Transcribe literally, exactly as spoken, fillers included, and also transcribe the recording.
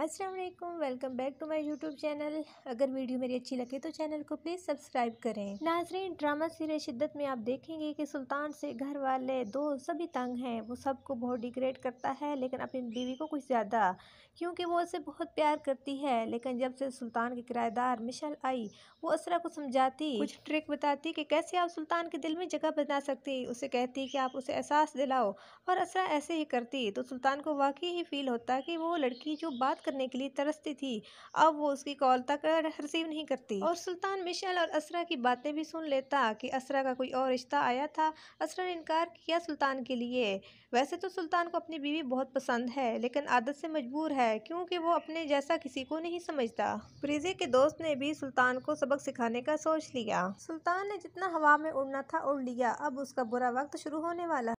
अस्सलाम वालेकुम, welcome back to my YouTube channel. अगर वीडियो मेरी अच्छी लगे तो चैनल को प्लीज़ सब्सक्राइब करें। नाज़रीन, ड्रामा सीरियल शिद्दत में आप देखेंगे कि सुल्तान से घर वाले दोस्त सभी तंग हैं। वो सबको बहुत डिग्रेड करता है, लेकिन अपनी बीवी को कुछ ज़्यादा, क्योंकि वो उसे बहुत प्यार करती है। लेकिन जब से सुल्तान की किराएदार मिशेल आई, वो असरा को समझाती, कुछ ट्रिक बताती कि कैसे आप सुल्तान के दिल में जगह बना सकती। उसे कहती कि आप उसे एहसास दिलाओ, और असरा ऐसे ही करती। तो सुल्तान को वाकई ही फील होता कि वो लड़की जो बात करने के लिए तरसती थी, अब वो उसकी कॉल तक रिसीव नहीं करती। और सुल्तान मिशेल और असरा की बातें भी सुन लेता कि असरा का कोई और रिश्ता आया था। असरा ने इनकार किया सुल्तान के लिए। वैसे तो सुल्तान को अपनी बीवी बहुत पसंद है, लेकिन आदत से मजबूर है, क्योंकि वो अपने जैसा किसी को नहीं समझता। प्रीजे के दोस्त ने भी सुल्तान को सबक सिखाने का सोच लिया। सुल्तान ने जितना हवा में उड़ना था उड़ लिया। अब उसका बुरा वक्त शुरू होने वाला